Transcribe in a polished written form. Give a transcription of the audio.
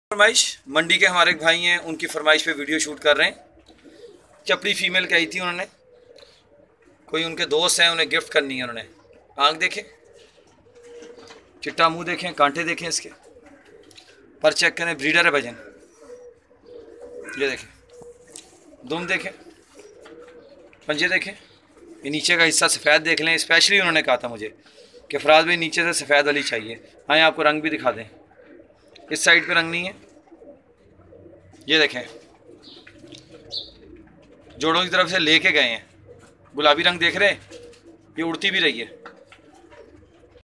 फरमाइश मंडी के हमारे एक भाई हैं, उनकी फरमाइश पे वीडियो शूट कर रहे हैं। चपड़ी फीमेल कही थी उन्होंने, कोई उनके दोस्त हैं, उन्हें गिफ्ट करनी है। उन्होंने आँख देखें, चिट्टा मुंह देखें, कांटे देखें इसके, पर चेक करें, ब्रीडर है भजन। ये देखें, दुम देखें, पंजे देखें, ये नीचे का हिस्सा सफ़ेद देख लें। स्पेशली उन्होंने कहा था मुझे कि फराज भाई नीचे से सफ़ेद वाली चाहिए। आए आपको रंग भी दिखा दें, इस साइड पे रंग नहीं है। ये देखें, जोड़ों की तरफ से लेके गए हैं, गुलाबी रंग देख रहे हैं, ये उड़ती भी रही है।